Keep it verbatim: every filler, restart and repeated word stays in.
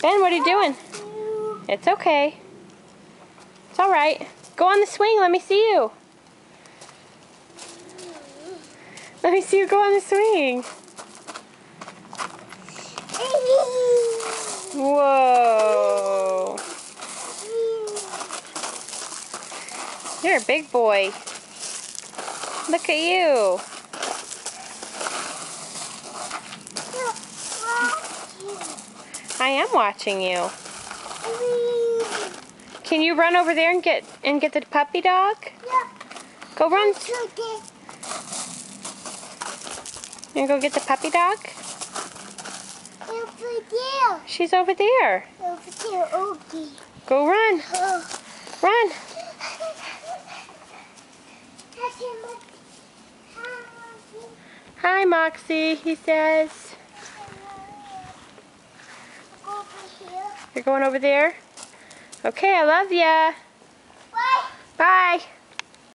Ben, what are you doing? It's okay. It's alright. Go on the swing. Let me see you. Let me see you go on the swing. Whoa. You're a big boy. Look at you. I am watching you. Can you run over there and get and get the puppy dog? Yeah. Go run. You gonna go get the puppy dog? Over there. She's over there. Over there, okay. Go run. Oh. Run. Hi, Moxie, he says. Over here. You're going over there? Okay, I love ya.